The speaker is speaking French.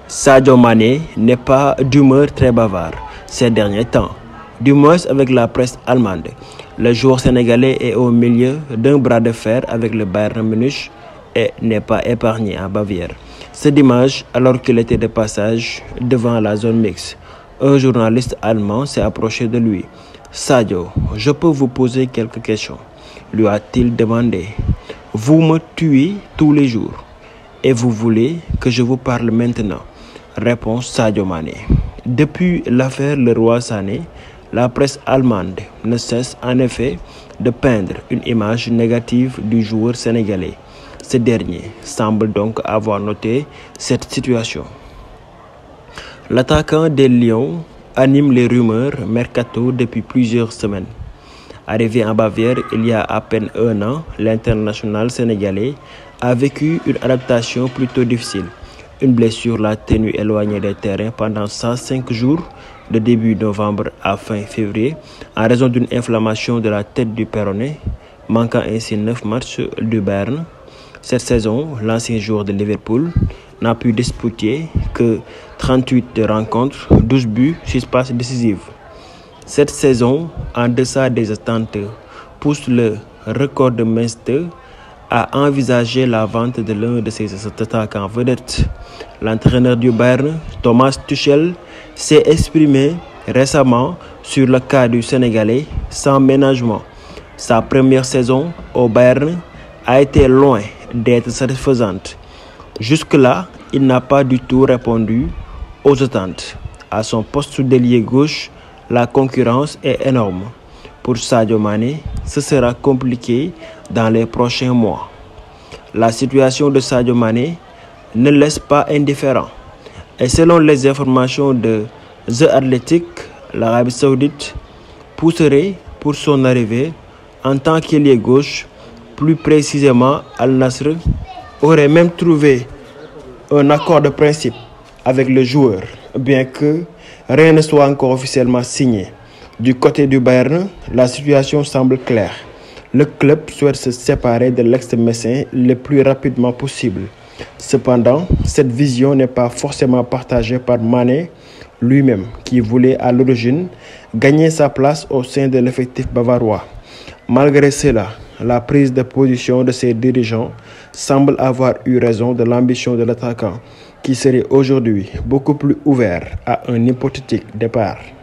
Sadio Mané n'est pas d'humeur très bavard ces derniers temps, du moins avec la presse allemande. Le joueur sénégalais est au milieu d'un bras de fer avec le Bayern Munich et n'est pas épargné en Bavière. Ce dimanche, alors qu'il était de passage devant la zone mixte, un journaliste allemand s'est approché de lui. « Sadio, je peux vous poser quelques questions ?» lui a-t-il demandé. « Vous me tuez tous les jours et vous voulez que je vous parle maintenant ?» Réponse Sadio Mané. Depuis l'affaire Leroy Sané, la presse allemande ne cesse en effet de peindre une image négative du joueur sénégalais. Ce dernier semble donc avoir noté cette situation. L'attaquant des Lions anime les rumeurs mercato depuis plusieurs semaines. Arrivé en Bavière il y a à peine un an, l'international sénégalais a vécu une adaptation plutôt difficile. Une blessure l'a tenu éloigné des terrains pendant 105 jours de début novembre à fin février en raison d'une inflammation de la tête du péroné, manquant ainsi 9 matchs du Bayern. Cette saison, l'ancien joueur de Liverpool n'a pu disputer que 38 rencontres, 12 buts, 6 passes décisives. Cette saison, en deçà des attentes, pousse le record de Manchester à envisager la vente de l'un de ses attaquants vedettes. L'entraîneur du Bayern, Thomas Tuchel, s'est exprimé récemment sur le cas du Sénégalais sans ménagement. Sa première saison au Bayern a été loin d'être satisfaisante. Jusque-là, il n'a pas du tout répondu aux attentes. À son poste d'ailier gauche, la concurrence est énorme. Pour Sadio Mané, ce sera compliqué dans les prochains mois. La situation de Sadio Mané ne laisse pas indifférent. Et selon les informations de The Athletic, l'Arabie Saoudite pousserait pour son arrivée en tant qu'ailier gauche. Plus précisément, Al-Nassr aurait même trouvé un accord de principe avec le joueur, bien que rien ne soit encore officiellement signé. Du côté du Bayern, la situation semble claire. Le club souhaite se séparer de l'ex-Messin le plus rapidement possible. Cependant, cette vision n'est pas forcément partagée par Mané lui-même, qui voulait à l'origine gagner sa place au sein de l'effectif bavarois. Malgré cela, la prise de position de ses dirigeants semble avoir eu raison de l'ambition de l'attaquant, qui serait aujourd'hui beaucoup plus ouvert à un hypothétique départ.